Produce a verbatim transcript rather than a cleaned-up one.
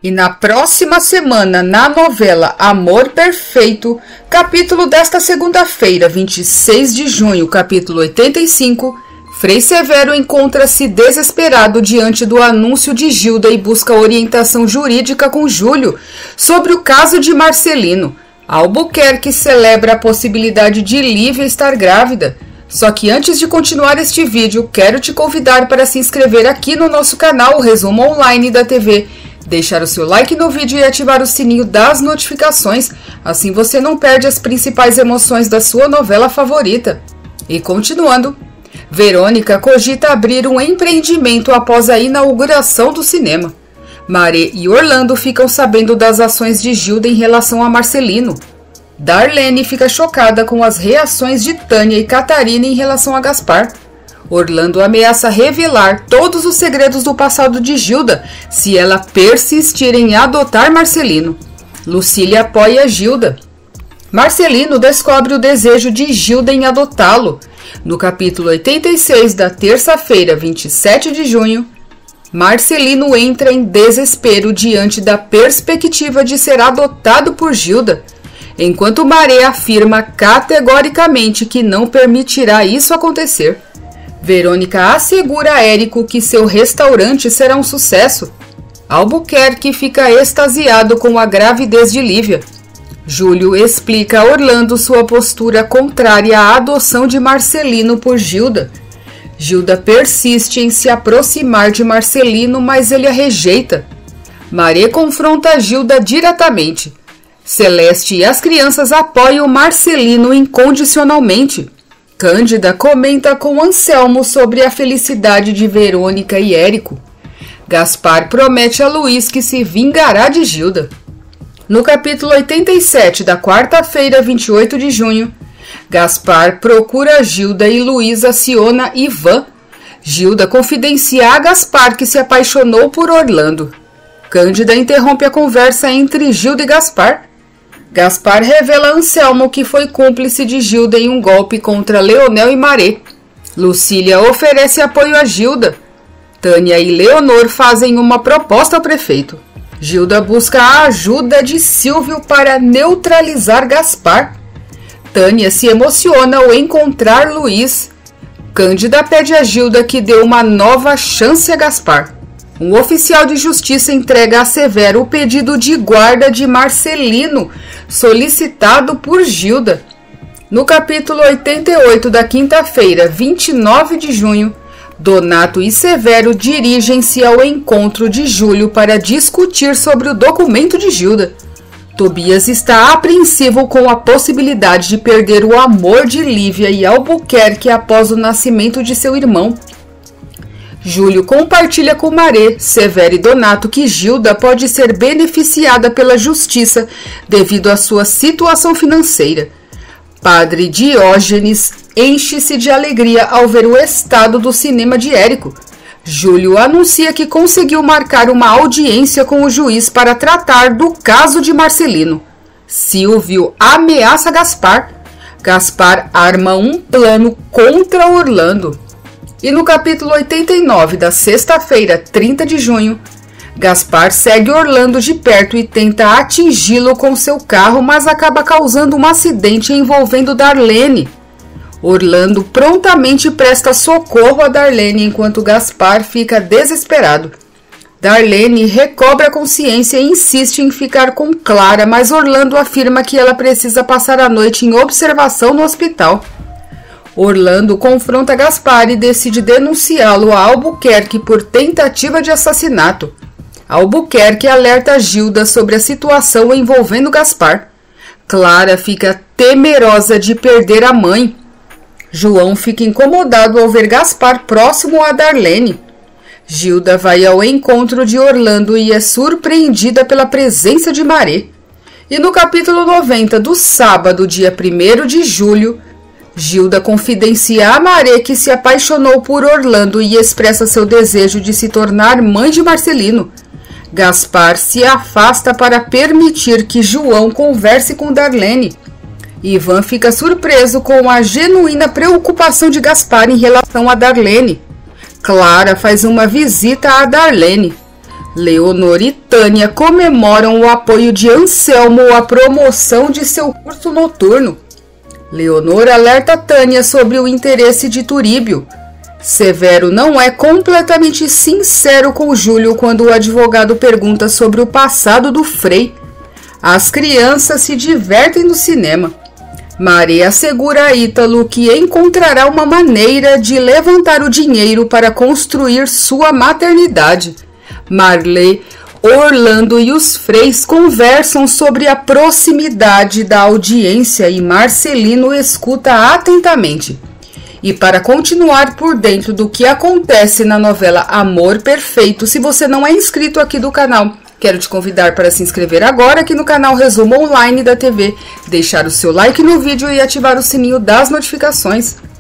E na próxima semana, na novela Amor Perfeito, capítulo desta segunda-feira, vinte e seis de junho, capítulo oitenta e cinco, Frei Severo encontra-se desesperado diante do anúncio de Gilda e busca orientação jurídica com Júlio sobre o caso de Marcelino. Albuquerque celebra a possibilidade de Lívia estar grávida. Só que antes de continuar este vídeo, quero te convidar para se inscrever aqui no nosso canal Resumo Online da T V, deixar o seu like no vídeo e ativar o sininho das notificações, assim você não perde as principais emoções da sua novela favorita. E continuando, Verônica cogita abrir um empreendimento após a inauguração do cinema. Maré e Orlando ficam sabendo das ações de Gilda em relação a Marcelino. Darlene fica chocada com as reações de Tânia e Catarina em relação a Gaspar. Orlando ameaça revelar todos os segredos do passado de Gilda se ela persistir em adotar Marcelino. Lucília apoia Gilda. Marcelino descobre o desejo de Gilda em adotá-lo. No capítulo oitenta e seis da terça-feira, vinte e sete de junho, Marcelino entra em desespero diante da perspectiva de ser adotado por Gilda, enquanto Maré afirma categoricamente que não permitirá isso acontecer. Verônica assegura a Érico que seu restaurante será um sucesso. Albuquerque fica extasiado com a gravidez de Lívia. Júlio explica a Orlando sua postura contrária à adoção de Marcelino por Gilda. Gilda persiste em se aproximar de Marcelino, mas ele a rejeita. Maré confronta Gilda diretamente. Celeste e as crianças apoiam Marcelino incondicionalmente. Cândida comenta com Anselmo sobre a felicidade de Verônica e Érico. Gaspar promete a Luiz que se vingará de Gilda. No capítulo oitenta e sete da quarta-feira, vinte e oito de junho, Gaspar procura Gilda e Luiz aciona Ivan. Gilda confidencia a Gaspar que se apaixonou por Orlando. Cândida interrompe a conversa entre Gilda e Gaspar. Gaspar revela a Anselmo que foi cúmplice de Gilda em um golpe contra Leonel e Maré. Lucília oferece apoio a Gilda. Tânia e Leonor fazem uma proposta ao prefeito. Gilda busca a ajuda de Silvio para neutralizar Gaspar. Tânia se emociona ao encontrar Luiz. Cândida pede a Gilda que dê uma nova chance a Gaspar. Um oficial de justiça entrega a Severo o pedido de guarda de Marcelino, solicitado por Gilda. No capítulo oitenta e oito da quinta-feira, vinte e nove de junho, Donato e Severo dirigem-se ao encontro de Júlio para discutir sobre o documento de Gilda. Tobias está apreensivo com a possibilidade de perder o amor de Lívia e Albuquerque após o nascimento de seu irmão. Júlio compartilha com Maré, Severo e Donato que Gilda pode ser beneficiada pela justiça devido à sua situação financeira. Padre Diógenes enche-se de alegria ao ver o estado do cinema de Érico. Júlio anuncia que conseguiu marcar uma audiência com o juiz para tratar do caso de Marcelino. Silvio ameaça Gaspar. Gaspar arma um plano contra Orlando. E no capítulo oitenta e nove da sexta-feira, trinta de junho, Gaspar segue Orlando de perto e tenta atingi-lo com seu carro, mas acaba causando um acidente envolvendo Darlene. Orlando prontamente presta socorro a Darlene enquanto Gaspar fica desesperado. Darlene recobra a consciência e insiste em ficar com Clara, mas Orlando afirma que ela precisa passar a noite em observação no hospital. Orlando confronta Gaspar e decide denunciá-lo a Albuquerque por tentativa de assassinato. Albuquerque alerta Gilda sobre a situação envolvendo Gaspar. Clara fica temerosa de perder a mãe. João fica incomodado ao ver Gaspar próximo a Darlene. Gilda vai ao encontro de Orlando e é surpreendida pela presença de Maré. E no capítulo noventa do sábado, dia primeiro de julho, Gilda confidencia a Maré que se apaixonou por Orlando e expressa seu desejo de se tornar mãe de Marcelino. Gaspar se afasta para permitir que João converse com Darlene. Ivan fica surpreso com a genuína preocupação de Gaspar em relação a Darlene. Clara faz uma visita a Darlene. Leonor e Tânia comemoram o apoio de Anselmo à promoção de seu curso noturno. Leonor alerta Tânia sobre o interesse de Turíbio. Severo não é completamente sincero com Júlio quando o advogado pergunta sobre o passado do Frei. As crianças se divertem no cinema. Maria assegura a Ítalo que encontrará uma maneira de levantar o dinheiro para construir sua maternidade. Marley, Orlando e os Freis conversam sobre a proximidade da audiência e Marcelino escuta atentamente. E para continuar por dentro do que acontece na novela Amor Perfeito, se você não é inscrito aqui do canal, quero te convidar para se inscrever agora aqui no canal Resumo Online da T V, deixar o seu like no vídeo e ativar o sininho das notificações.